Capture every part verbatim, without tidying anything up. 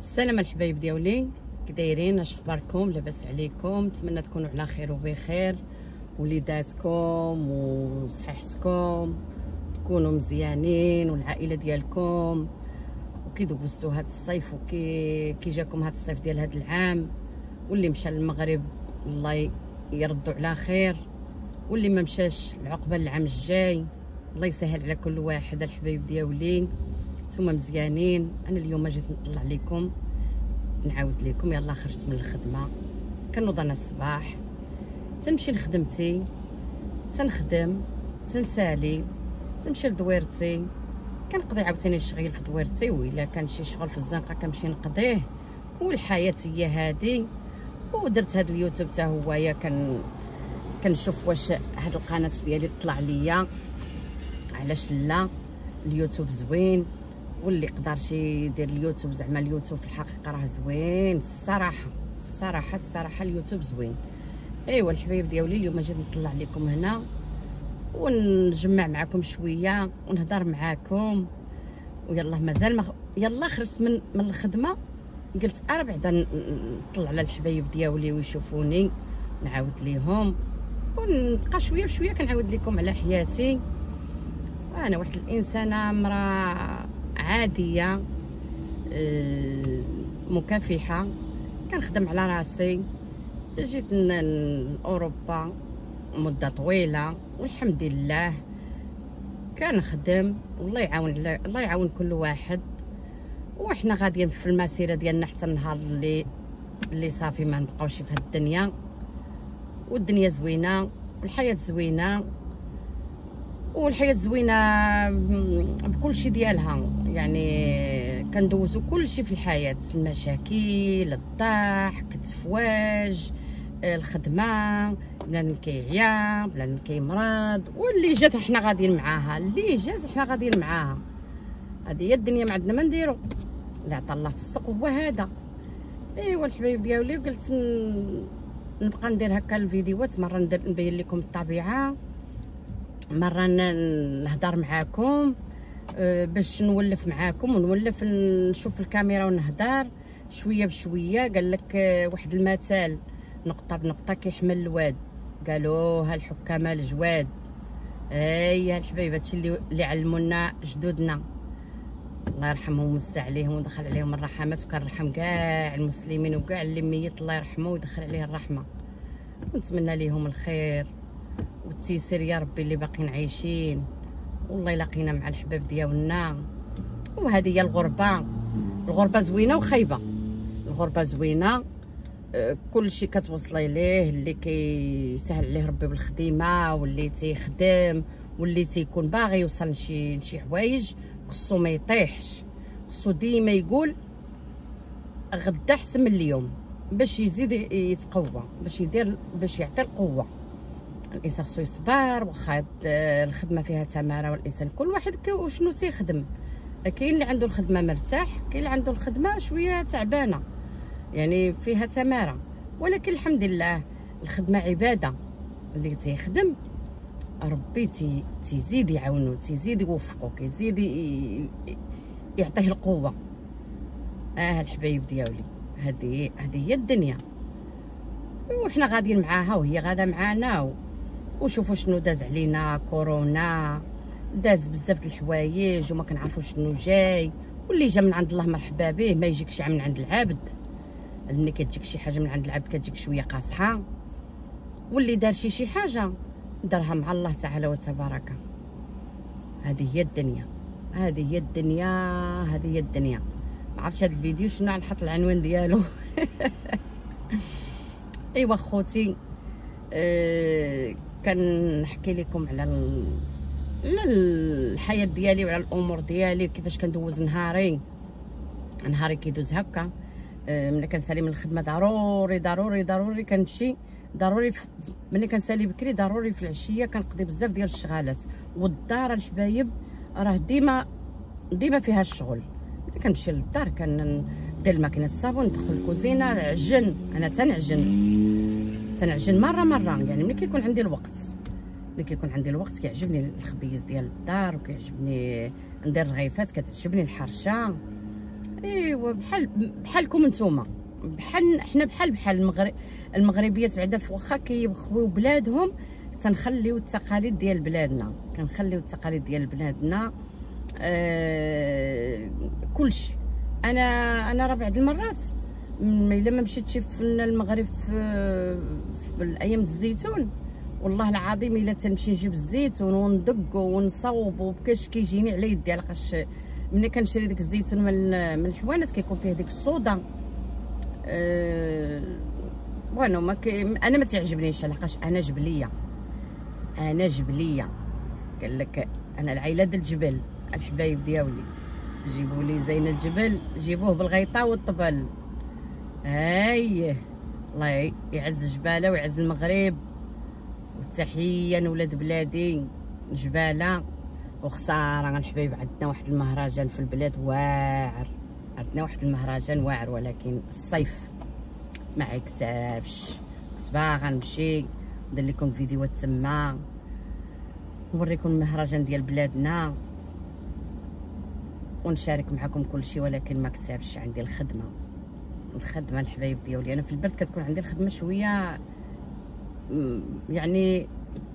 السلام الحبايب ديالي، كي دايرين؟ اش اخباركم؟ لاباس عليكم؟ نتمنى تكونوا على خير وبخير، وليداتكم وصحيحتكم تكونوا مزيانين، والعائله ديالكم وكي دوزتوا هذا الصيف وكي كي جاكم هذا الصيف ديال هذا العام، واللي مشى للمغرب الله يردوا على خير، واللي ما مشاش العقبه العام الجاي الله يسهل على كل واحد. الحبايب ديالي نتوما مزيانين؟ انا اليوم جيت نطلع لكم نعاود لكم. يلا خرجت من الخدمه، كنوض انا الصباح تنمشي لخدمتي، تنخدم، تنسالي، تنمشي لدويرتي، كنقضي عاوتاني الشغيل في دويرتي، وإلا كان شي شغل في الزنقه كنمشي نقضيه، والحياه هي هادي. ودرت هاد اليوتيوب حتى هويا كان كنشوف واش هاد القناه ديالي طلع ليا، علاش لا؟ اليوتيوب زوين، واللي قدر شي يدير اليوتيوب، زعما اليوتيوب في الحقيقه راه زوين الصراحه الصراحه الصراحه اليوتيوب زوين. ايوا الحبايب ديالي اليوم جيت نطلع لكم هنا ونجمع معكم شويه ونهضر معكم، ويلا مازال ما يلا خرجت من من الخدمه، قلت ارا بعدا نطلع على الحبايب ديالي ويشوفوني، نعاود ليهم ونبقى شويه بشويه كنعاود لكم على حياتي. انا واحد الانسانه مراه عاديه مكافحه، كنخدم على راسي. جيت لاوروبا مده طويله والحمد لله كنخدم، والله يعاون الله يعاون كل واحد، وحنا غاديين في المسيره ديالنا حتى النهار اللي اللي صافي ما نبقاوش في هاد الدنيا. والدنيا زوينه والحياه زوينه، والحياه زوينه بكل شيء ديالها، يعني كندوزو كل شيء في الحياه، المشاكل، الضحك، التفواج، الخدمه، بنادم كيعيا، بنادم كيمرض، واللي جات حنا غاديين معاها، اللي جات حنا غاديين معاها. هذه هي الدنيا، ما عندنا ما نديرو، اللي عطا الله في السوق هو هذا. ايوا الحبايب ديالي قلت نبقى ندير هكا الفيديوهات، مره ندير نبين لكم الطبيعه، مره نهضر معاكم باش نولف معاكم ونولف نشوف الكاميرا ونهضر شويه بشويه. قال لك واحد المثال، نقطه بنقطه كيحمل الواد، قالوها الحكام الجواد. اي الحبايب هادشي اللي اللي علمونا جدودنا، الله يرحمهم ويوسع عليهم ودخل عليهم الرحمات، وكنرحم كاع المسلمين وكاع اللي ميت الله يرحمه ويدخل عليه الرحمه، ونتمنى ليهم الخير والتيسير يا ربي اللي باقيين عايشين، والله يلاقينا مع الحباب ديالنا. وهذه هي الغربه، الغربه زوينه وخايبه. الغربه زوينه، كل شيء كتوصلي ليه، اللي كيسهل عليه ربي بالخدمه، واللي تيخدم، واللي تيكون باغي يوصل لشي لشي حوايج، خصو ما يطيحش، خصو ديما يقول غدا احسن من اليوم، باش يزيد يتقوى، باش يدير باش يعطي القوه. الانسان خصو يصبر، واخا الخدمه فيها تماره، والانسان كل واحد وشنو تيخدم. كاين اللي عنده الخدمه مرتاح، كاين اللي عنده الخدمه شويه تعبانه، يعني فيها تماره، ولكن الحمد لله الخدمه عباده. اللي تيخدم ربي تي تيزيد يعاونو، تيزيد يوفقو، كيزيد يعطيه القوه. اه الحبايب ديالي هذه هذه هي الدنيا، وحنا غاديين معاها وهي غاده معانا. وشوفوا شنو داز علينا، كورونا داز بزاف د الحوايج وما كنعرفوا شنو جاي، واللي جا من عند الله مرحبا به، ما يجيكش من عند العبد. ملي كتجيك شي حاجه من عند العبد كتجيك شويه قاصحه، واللي دار شي شي حاجه دارها مع الله تعالى وتبارك. هذه هي الدنيا، هذه هي الدنيا، هذه هي الدنيا. ما عرفتش هذا الفيديو شنو غنحط العنوان ديالو. ايوا خوتي، أه كنحكي لكم على على الحياه ديالي وعلى الامور ديالي، كيفاش كندوز نهاري. نهاري كيدوز هكا، أه ملي كنسالي من الخدمه ضروري ضروري ضروري كنمشي، ضروري ملي كنسالي بكري ضروري في العشيه كنقضي بزاف ديال الشغالات. والدار الحبايب راه ديما ديما فيها الشغل. ملي كنمشي للدار كندير الماكينه الصابون، ندخل الكوزينه، نعجن. انا تنعجن تنعجن مره مره، يعني ملي كيكون عندي الوقت، ملي كيكون عندي الوقت كيعجبني الخبيز ديال الدار، وكيعجبني ندير الرغيفات، كتعجبني الحرشه. ايوا بحال بحالكم نتوما، بحال حنا بحال بحال المغرب المغربيات بعدا واخا كيبخويو بلادهم تنخليو التقاليد ديال بلادنا، كنخليو التقاليد ديال بلادنا. آه كلشي. انا انا راه بعض المرات الا ما مشيتش في المغرب في, في الايام الزيتون، والله العظيم الا تنمشي نجيب الزيتون وندق ونصوب وبكاش كيجيني على يدي، لقاش ملي كنشري داك الزيتون من من الحوانت كيكون فيه ديك الصودا. أه بونو ما كي انا ما تعجبنيش، لقاش انا جبليه، انا جبليه. قال لك انا العائله ديال الجبل، الحبايب ديالي جيبوا لي زين الجبل، جيبوه بالغيطه والطبل. هاي الله يعز جباله ويعز المغرب، والتحيه لولاد بلادي جباله. وخساره الحبايب، عندنا واحد المهرجان في البلاد واعر، عندنا واحد المهرجان واعر، ولكن الصيف ما عيكتابش. كنت باغا نمشي ندير لكم فيديوهات تما نوريكم المهرجان ديال بلادنا ونشارك معكم كل شيء، ولكن ما كتابش، عندي الخدمه الخدمه الحبايب ديالي. انا في البرد كتكون عندي الخدمه شويه يعني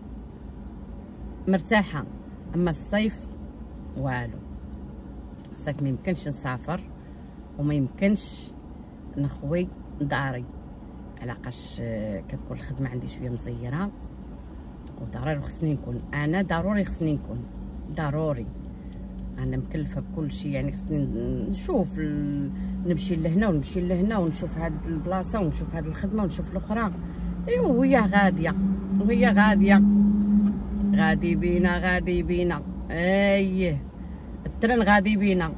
مرتاحه، اما الصيف والو. الصيف ما يمكنش نسافر وما يمكنش نخوي داري، علاقاش كتكون الخدمه عندي شويه مزيره، وضروري خصني نكون انا ضروري خصني نكون ضروري انا مكلفه بكل شيء. يعني خصني نشوف ال... نمشي لهنا ونمشي لهنا ونشوف هاد البلاصه ونشوف هاد الخدمه ونشوف الاخرى. ايوا وهي غاديه وهي غاديه غادي بينا غادي بينا. اييه الترن غادي بينا،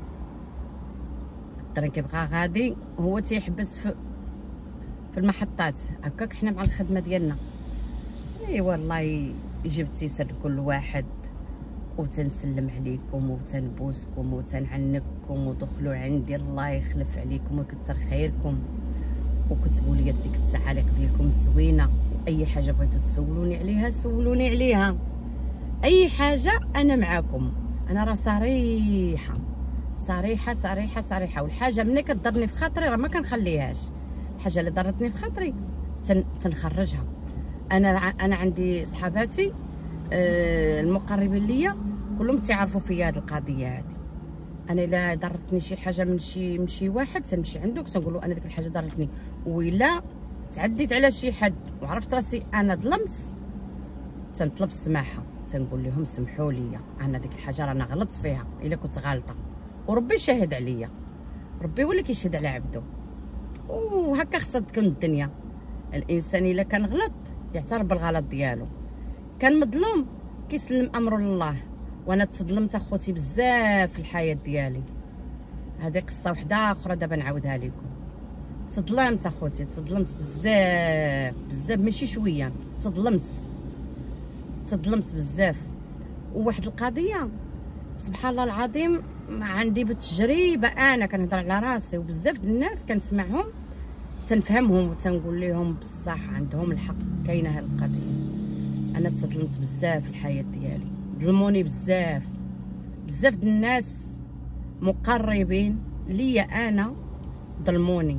الترن كيبقى غادي هو تيحبس في في المحطات. هكاك حنا مع الخدمه ديالنا. اي والله جبت يسر لكل واحد، وتنسلم عليكم وتنبوسكم وتنعنكم، ودخلوا عندي الله يخلف عليكم ويكثر خيركم، وكتبوا لي ديك التعاليق ديالكم الزوينه. اي حاجه بغيتو تسولوني عليها سولوني عليها، اي حاجه انا معاكم. انا راه صريحه صريحه صريحه صريحه، والحاجه ملي كضرني في خاطري راه ما كنخليهاش. الحاجه اللي ضرتني في خاطري تن... تنخرجها. انا انا عندي صحاباتي آه المقربين ليا كلهم تيعرفوا فيا هذه القضيه هذه. انا الا ضرتني شي حاجه من شي من شي واحد تنمشي عنده تنقول له انا ديك الحاجه ضرتني، وإلا تعديت على شي حد وعرفت راسي انا ظلمت تنطلب السماحه، تنقول لهم سمحوا لي انا ديك الحاجه رانا غلطت فيها الا كنت غالطه، وربي شاهد عليا، ربي هو اللي كيشهد على عبده. وهكا خصها تكون الدنيا. الانسان الا كان غلط يعترف بالغلط ديالو، كان مظلوم كيسلم امره لله. وانا تظلمت اخوتي بزاف في الحياه ديالي، هذه قصه وحده اخرى دابا نعاودها لكم. تظلمت اخوتي، تظلمت بزاف بزاف ماشي شويه، تظلمت تظلمت بزاف. وواحد القضيه سبحان الله العظيم عندي بالتجربه، انا كنهضر على راسي وبزاف د الناس كنسمعهم تنفهمهم وتنقول لهم بصح عندهم الحق، كاينه هاد القضيه. انا تظلمت بزاف في الحياه ديالي، ظلموني بزاف بزاف د الناس مقربين ليا انا ظلموني،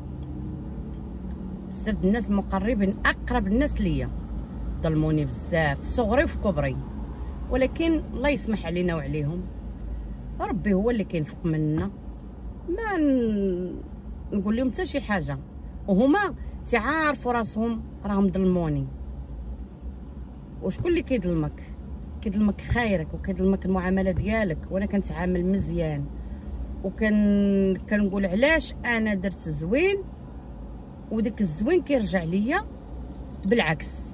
بزاف د الناس مقربين اقرب الناس ليا ظلموني بزاف في صغري وفي كبري. ولكن الله يسمح علينا وعليهم، ربي هو اللي كينفق منا، ما نقول لهم حتى شي حاجه، وهما تعارفوا راسهم راهم ظلموني. وشكون اللي كيظلمك؟ كيظلمك خيرك وكيظلمك المعامله ديالك. وانا كنتعامل مزيان وكان كنقول علاش انا درت زوين وداك الزوين كيرجع ليا بالعكس.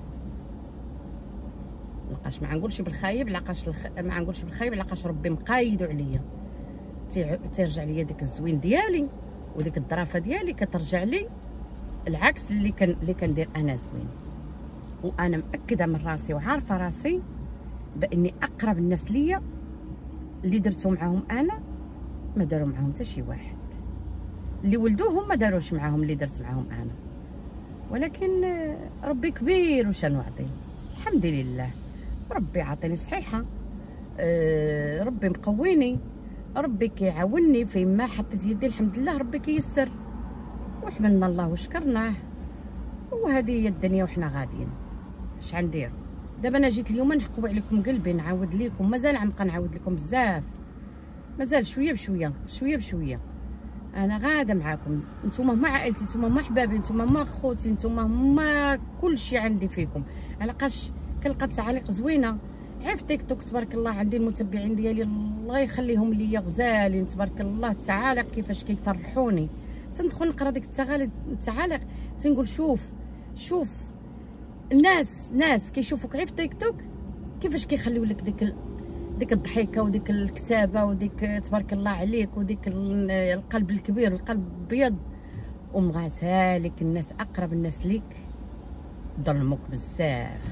لقاش ما نقولش بالخايب، لقاش الخ... ما نقولش بالخايب لقاش ربي مقايدو عليا، تيرجع ليا داك الزوين ديالي وديك الظرافه ديالي كترجع لي العكس اللي كان اللي كندير انا زوين. وانا مأكده من راسي وعارفه راسي باني اقرب الناس ليا اللي درتو معاهم انا ما داروا معاهم حتى شي واحد، اللي ولدوهم ما داروش معاهم اللي درت معاهم انا. ولكن ربي كبير وشانو عظيم، الحمد لله. ربي عاطيني صحيحه، أه ربي مقويني، ربي كيعاونني فين ما حطيت يدي الحمد لله ربي كيسر وحمدنا الله وشكرناه، وهذه هي الدنيا وحنا غاديين. اش غندير دابا؟ انا جيت اليوم نحقوا عليكم قلبي نعاود لكم، مازال غنبقى نعاود لكم بزاف، مازال شويه بشويه شويه بشويه. انا غاده معاكم، نتوما هما عائلتي، نتوما هما حبابي، نتوما هما خوتي، نتوما هما كلشي عندي فيكم. علاقاش كنلقى تعاليق زوينه غير في تيك توك تبارك الله، عندي المتبعين ديالي الله يخليهم ليا غزالين تبارك الله، التعاليق كيفاش كيفرحوني. تندخل نقرا ديك التعاليق تنقول شوف شوف الناس ناس كيشوفوك غير في تيك توك كيفاش كيخليو لك ديك ديك الضحكه وديك الكتابه وديك تبارك الله عليك وديك القلب الكبير والقلب الابيض، ومغاسالك الناس اقرب الناس ليك ظلموك بزاف.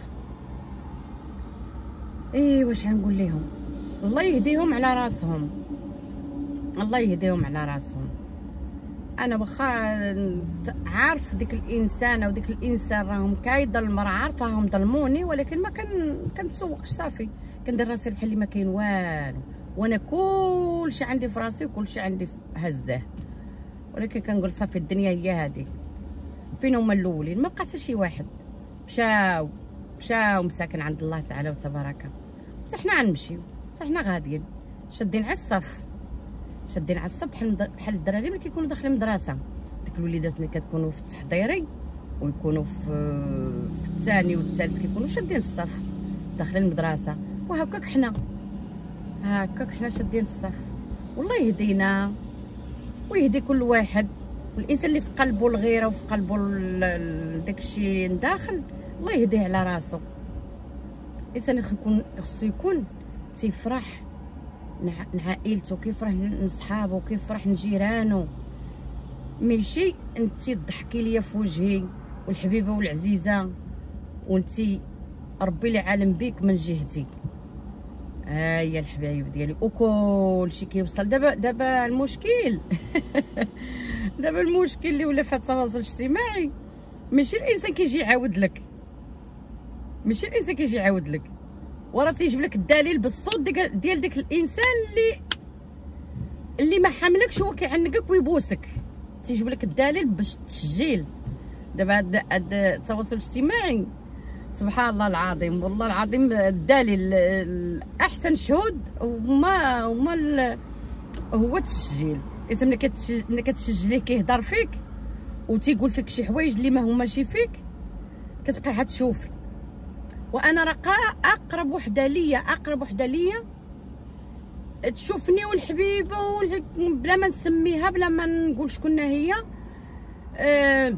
ايه واش غنقول لهم؟ الله يهديهم على راسهم، الله يهديهم على راسهم. انا واخا عارف ديك الانسانه وديك الانسان راهم كيظلم، راه عارفاهم ظلموني، ولكن ما كان كنتسوقش صافي، كندير راسي بحال اللي ما كاين والو، وانا كلشي عندي في راسي وكلشي عندي هزاه، ولكن كنقول صافي الدنيا هي هذه. فين هما الاولين؟ ما بقى حتى شي واحد، مشاو مشاو مساكن عند الله تعالى وتبارك. حتى حنا غنمشيو، حتى حنا غاديين شادين على الصف، شادين على الصف بحال بحال الدراري ملي كيكونوا داخلين المدرسه، ديك الوليدات ملي كتكونوا في التحضيري ويكونوا في في الثاني والثالث كيكونوا شادين الصف داخلين المدرسه، وهكاك حنا هكاك حنا شادين الصف. والله يهدينا ويهدي كل واحد، والانسان اللي في قلبه الغيره وفي قلبه داكشي داخل الله يهديه على راسو. الانسان يكون خصو يكون تيفرح نعائلته، كيفرح نصحابو، كيفرح نجيرانو، ماشي انتي تضحكي ليا في وجهي والحبيبه والعزيزه وانتي ربي اللي عالم بيك من جهتي. ها هي الحبايب ديالي وكلشي كيوصل. دابا دابا المشكل دابا المشكل اللي ولا في التواصل الاجتماعي ماشي الانسان كيجي يعاود لك، ماشي الانسان كيجي يعاود لك، وراه تيجيب لك الدليل بالصوت ديال ديك الانسان اللي اللي ما حاملكش، هو كيعنقك ويبوسك، تيجيب لك الدليل باش تسجيل. دابا هاد التواصل الاجتماعي سبحان الله العظيم، والله العظيم الدليل احسن شهود وما وما هو التسجيل. الانسان ملي ملي كتسجليه كيهضر فيك وتيقول فيك شي حوايج اللي ما هماشي فيك كتبقى عاد تشوفي. وانا راه اقرب وحده ليا اقرب وحده ليا تشوفني والحبيبه بلا ما نسميها بلا ما نقول شكون هي، أه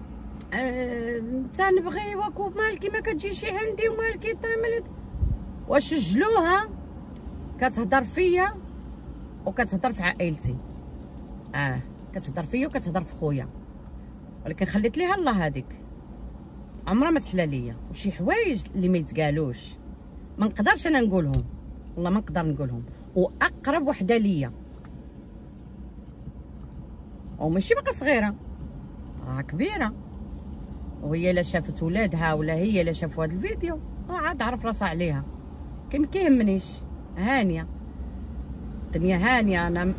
أه تنبغي واكو مالكي ما كتجيشي عندي ومالكي طريمالي، وسجلوها كتهضر فيا وكتهضر في عائلتي، اه كتهضر فيا وكتهضر في خويا، ولكن خليت ليها الله هذيك عمرها ما تحلى ليا. وشي حوايج اللي ما يتقالوش ما نقدرش انا نقولهم، والله ما نقدر نقولهم. واقرب وحده ليا وماشي باقا صغيره، راه كبيره، وهي الا شافت ولادها ولا هي الا شافوا هذا الفيديو راه عاد عرف راسها عليها. كي كيهمنيش، هانيه الدنيا هانيه، انا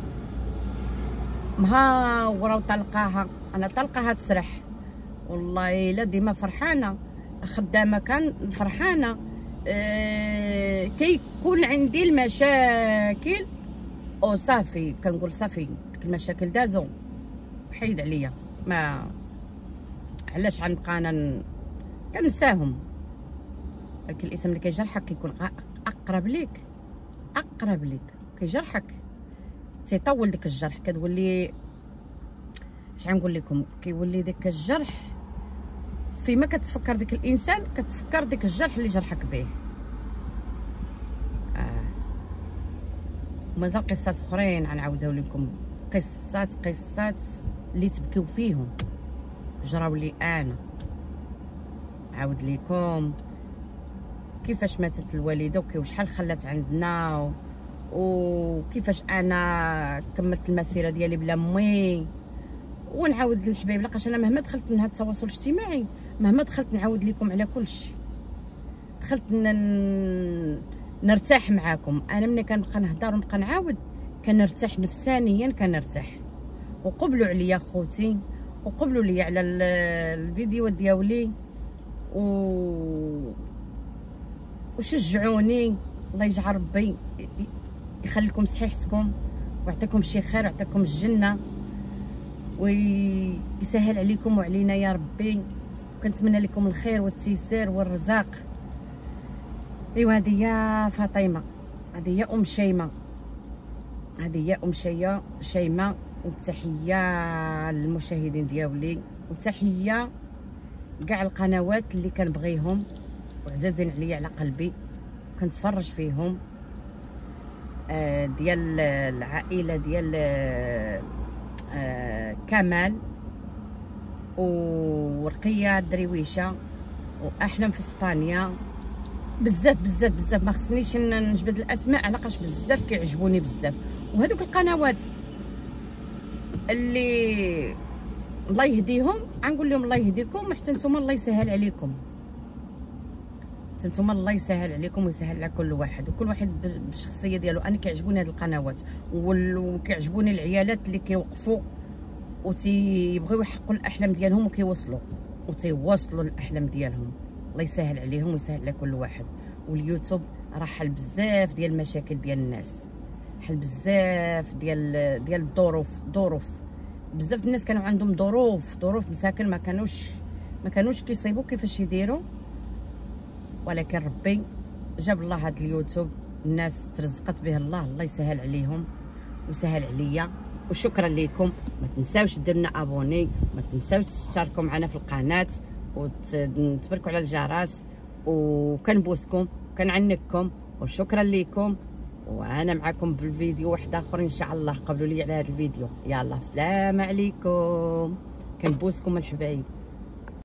مهاوره وطلقاها، انا طلقاها تسرح والله الا ديما فرحانه، خدامه كان فرحانه. أه كيكون عندي المشاكل وصافي كنقول صافي ديك المشاكل دازو حيد عليا، ما علاش غنبقى انا كنساهم. ولكن الانسان اللي كيجرحك كيكون اقرب ليك اقرب ليك كيجرحك تيطول ديك الجرح، كتولي اش غنقول لكم، كيولي ديك الجرح فيما كتفكر ديك الانسان كتفكر ديك الجرح اللي جرحك به. اه ومازال قصص اخرين غنعاودها لكم، قصات قصات اللي تبكيو فيهم جراو لي انا. عاود لكم كيفاش ماتت الوالده وشحال خلات عندنا و... وكيفاش انا كملت المسيره ديالي بلا امي. ونعاود للحبايب لقاش انا مهما دخلت من هذا التواصل الاجتماعي، مهما دخلت نعاود لكم على كلشي، دخلت ن... نرتاح معاكم. انا ملي كنبقى نهضر ونبقى نعاود كنرتاح نفسانيا، كنرتاح. وقبلوا عليا خوتي، وقبلوا لي على الفيديو ديالي و وشجعوني. الله يجعل ربي يخليكم صحيحتكم ويعطيكم شي خير ويعطيكم الجنه ويسهل عليكم وعلينا يا ربي. كنتمنى لكم الخير والتيسير والرزاق. ايوا هذه يا فاطمه، هذه يا ام شيماء، هذه يا ام شيا شيماء. وتحيه للمشاهدين ديالي، وتحيه كاع القنوات اللي كنبغيهم وعزازين عليا على قلبي، كنتفرج فيهم. آه ديال العائله ديال آه كمال ورقيه الدرويشه واحلام في اسبانيا. بزاف بزاف بزاف ما خصنيش نجبد الاسماء علاقاش بزاف كيعجبوني بزاف. وهذوك القنوات اللي الله يهديهم غنقول لهم الله يهديكم، حتى نتوما الله يسهل عليكم، حتى نتوما الله يسهل عليكم ويسهل على كل واحد، وكل واحد بالشخصيه ديالو. انا كيعجبوني هاد القنوات وكيعجبوني العيالات اللي كيوقفوا وتيبغيو يحققوا الاحلام ديالهم وكيوصلوا وتيوصلوا الاحلام ديالهم. الله يسهل عليهم ويسهل على كل واحد. واليوتيوب راه حل بزاف ديال المشاكل ديال الناس، حل بزاف ديال ديال الظروف ظروف بزاف الناس كانوا عندهم ظروف ظروف مساكن ما كانوش ما كانوش كيصيبوا كيفاش يديروا، ولكن ربي جاب الله هذا اليوتيوب، الناس ترزقت به الله. الله يسهل عليهم ويسهل عليا. وشكرا لكم. ما تنساوش ديروا لنا ابوني، ما تنساوش تشتركوا معنا في القناه وتبركوا على الجرس. وكنبوسكم كنعنكم وشكرا لكم. وانا معكم في الفيديو واحد اخر ان شاء الله. قبلوا لي على هذا الفيديو. يلا سلام عليكم، كنبوسكم الحبايب.